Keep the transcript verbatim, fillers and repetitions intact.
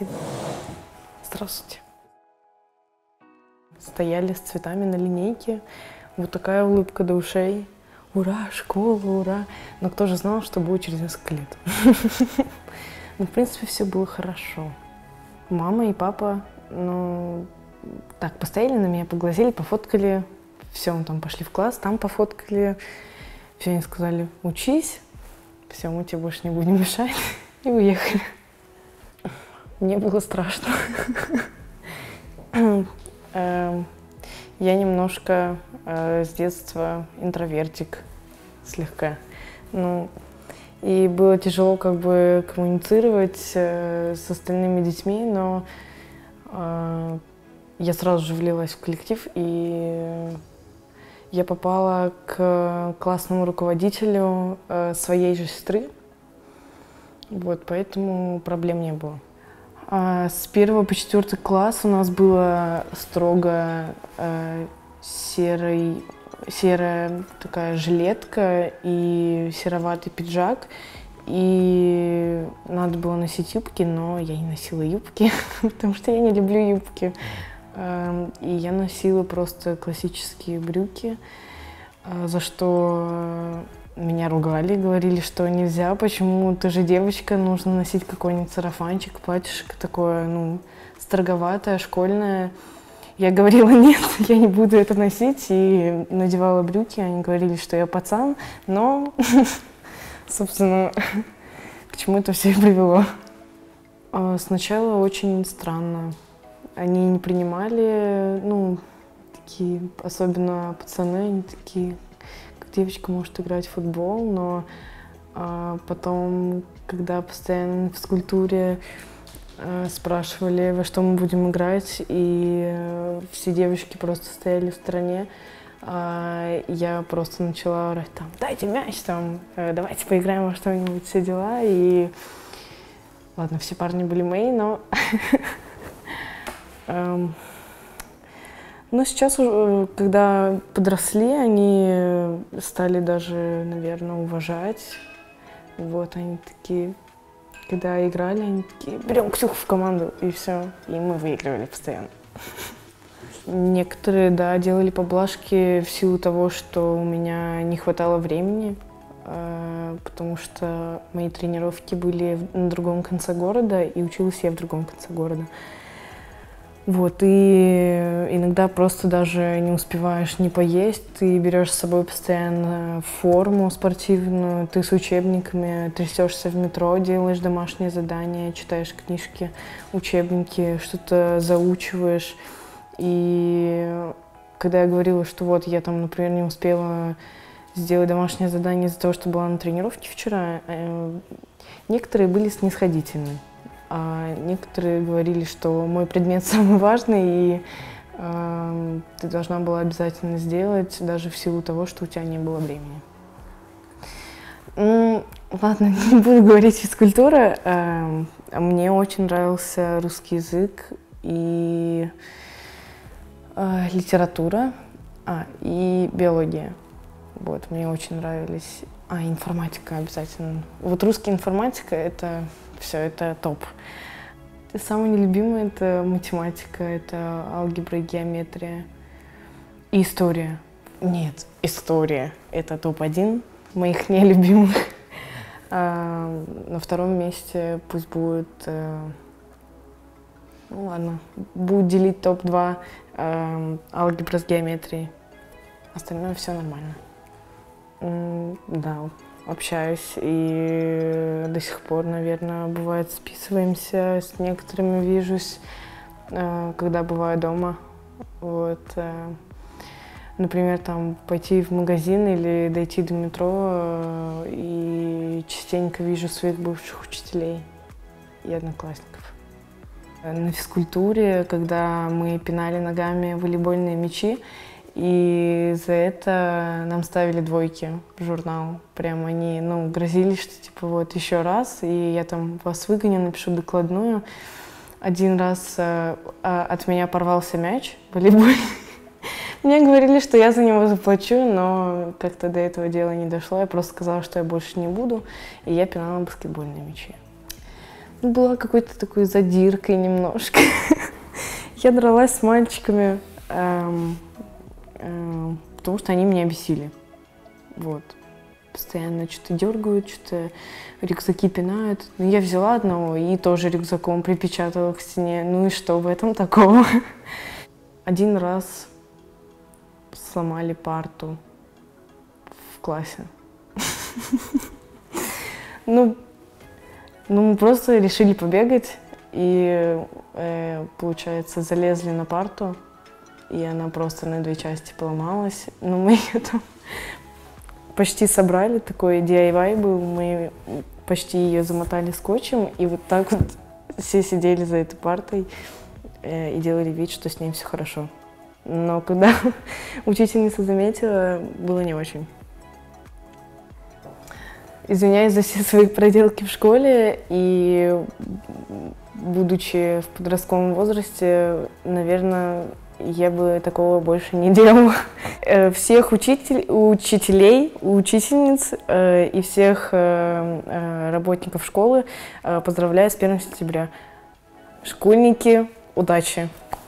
Спасибо. Здравствуйте. Стояли с цветами на линейке. Вот такая улыбка до ушей. Ура, школа, ура. Но кто же знал, что будет через несколько лет. Ну, в принципе, все было хорошо. Мама и папа, ну, так, постояли на меня, поглазели, пофоткали. Все, мы там пошли в класс, там пофоткали. Все, они сказали, учись. Все, мы тебе больше не будем мешать. И уехали. Мне было страшно. Я немножко э, с детства интровертик, слегка. Ну, и было тяжело как бы коммуницировать э, с остальными детьми, но э, я сразу же влилась в коллектив, и я попала к классному руководителю э, своей же сестры. Вот, поэтому проблем не было. С первого по четвертый класс у нас было строго э, серый, серая такая жилетка и сероватый пиджак. И надо было носить юбки, но я не носила юбки, потому что я не люблю юбки. Э, и я носила просто классические брюки, э, за что меня ругали, говорили, что нельзя, почему ты же девочка, нужно носить какой-нибудь сарафанчик, платьишко такое, ну, строгowатое, школьное. Я говорила, нет, я не буду это носить, и надевала брюки, они говорили, что я пацан, но, собственно, к чему это все и привело. Сначала очень странно. Они не принимали, ну, такие, особенно пацаны, они такие, девочка может играть в футбол, но а, потом, когда постоянно в физкультуре а, спрашивали, во что мы будем играть, и а, все девочки просто стояли в стороне, а, я просто начала орать там, дайте мяч, там, давайте поиграем во что-нибудь, все дела, и ладно, все парни были мои, но Но сейчас, когда подросли, они стали даже, наверное, уважать. Вот, они такие, когда играли, они такие, берем Ксюху в команду, и все. И мы выигрывали постоянно. Некоторые, да, делали поблажки в силу того, что у меня не хватало времени, потому что мои тренировки были на другом конце города, и училась я в другом конце города. Вот, и иногда просто даже не успеваешь не поесть, ты берешь с собой постоянно форму спортивную, ты с учебниками трясешься в метро, делаешь домашние задания, читаешь книжки, учебники, что-то заучиваешь. И когда я говорила, что вот я там, например, не успела сделать домашнее задание из-за того, что была на тренировке вчера, некоторые были снисходительны. А некоторые говорили, что мой предмет самый важный, и э, ты должна была обязательно сделать, даже в силу того, что у тебя не было времени. Ну, ладно, не буду говорить физкультура. Э, мне очень нравился русский язык и э, литература, а, и биология. Вот, мне очень нравились. А, информатика обязательно. Вот русский информатика — это все, это топ. Самое нелюбимое — это математика, это алгебра и геометрия. И история. Нет, история — это топ один моих нелюбимых. А, на втором месте пусть будет, э, ну ладно, будет делить топ два э, алгебра с геометрией. Остальное все нормально. М, да. Общаюсь, и до сих пор, наверное, бывает, списываемся, с некоторыми вижусь, когда бываю дома. Вот. Например, там пойти в магазин или дойти до метро, и частенько вижу своих бывших учителей и одноклассников. На физкультуре, когда мы пинали ногами волейбольные мячи, и за это нам ставили двойки в журнал. Прям они, ну, грозили, что типа вот еще раз, и я там вас выгоню, напишу докладную. Один раз э, от меня порвался мяч волейбольный. Мне говорили, что я за него заплачу, но как-то до этого дела не дошло. Я просто сказала, что я больше не буду, и я пинала баскетбольные мячи. была какой-то такой задиркой немножко. Я дралась с мальчиками, эм, эм, потому что они меня бесили. Вот. Постоянно что-то дергают, что-то рюкзаки пинают. Ну, я взяла одного и тоже рюкзаком припечатала к стене. Ну и что в этом такого? Один раз сломали парту в классе. Ну, ну, мы просто решили побегать и, э, получается, залезли на парту, и она просто на две части поломалась. Но мы ее там почти собрали, такой ди ай вай был, мы почти ее замотали скотчем, и вот так вот все сидели за этой партой э, и делали вид, что с ней все хорошо. Но когда учительница заметила, было не очень. Извиняюсь за все свои проделки в школе, и, будучи в подростковом возрасте, наверное, я бы такого больше не делала. Всех учитель, учителей, учительниц э, и всех э, э, работников школы э, поздравляю с первым сентября. Школьники, удачи!